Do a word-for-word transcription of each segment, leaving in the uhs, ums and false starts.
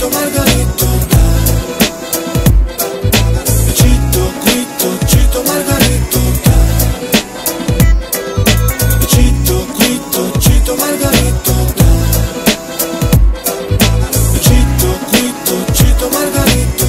Chito Margarito. Chito, Quito, Chito Margarito. Chito, Quito, Chito Margarito. Chito, Quito, Chito Margarito.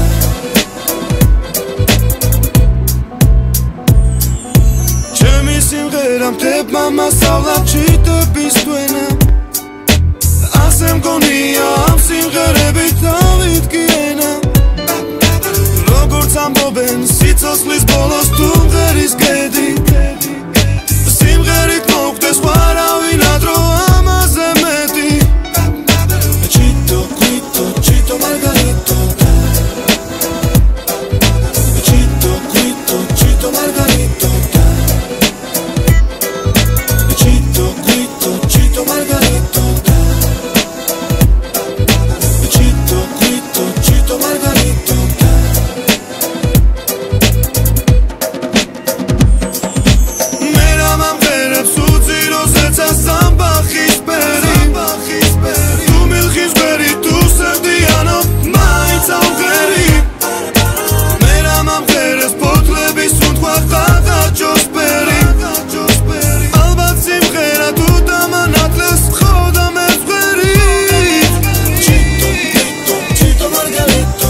Ჩემი სიმღერა მტებმა მასავლა ჩიტების ტვენა ასე მგონია ამ სიმღერებით დავიდგი ენა როგორც ამბობენ სიცოცხლის ბოლოს თუ მღერის გედი სიმღერით მოხდეს ვარავინ ადრო ამაზე მეტი Chito, Quito, Chito Margarito. Chito, Quito, Chito Margarito. Chito, Quito, Chito Margarito. Chito, Quito, Chito Margarito. Mera mam vereb suziro zeca samba hisperi Tu milchis beri tu serdiano maitz augeri Mera mam vereb potlebis und khwaqa josperi Albat simkhera tu damanatles khoda mefkheri Chito, Quito, Chito Margarito.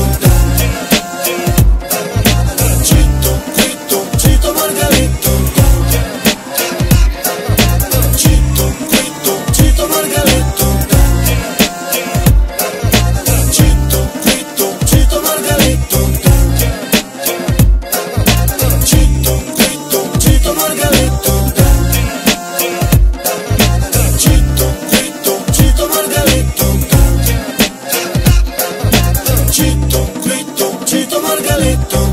Chito, Quito, Chito Margarito. Chito, Quito, Chito Margarito. Chito, Quito, Chito Margarito. Chito, Quito, Chito Margarito. Chito, Quito, Chito Margarito. Chito, Quito, Chito Margarito.